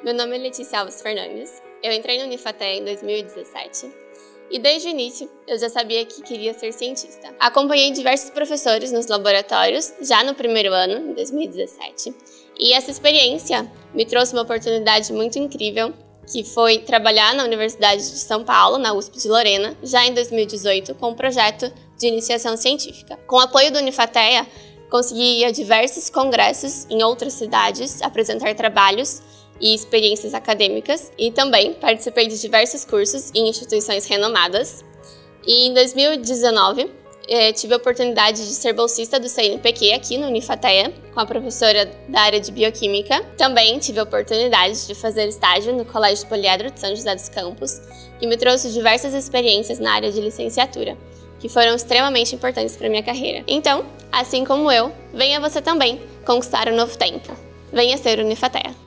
Meu nome é Letícia Alves Fernandes, eu entrei na Unifatea em 2017 e desde o início eu já sabia que queria ser cientista. Acompanhei diversos professores nos laboratórios já no primeiro ano, em 2017, e essa experiência me trouxe uma oportunidade muito incrível, que foi trabalhar na Universidade de São Paulo, na USP de Lorena, já em 2018, com um projeto de iniciação científica. Com o apoio da Unifatea, consegui ir a diversos congressos em outras cidades, apresentar trabalhos e experiências acadêmicas, e também participei de diversos cursos em instituições renomadas. E em 2019, tive a oportunidade de ser bolsista do CNPq aqui na Unifatea, com a professora da área de Bioquímica. Também tive a oportunidade de fazer estágio no Colégio Poliedro de São José dos Campos, que me trouxe diversas experiências na área de licenciatura, que foram extremamente importantes para minha carreira. Então, assim como eu, venha você também conquistar um novo tempo. Venha ser Unifatea.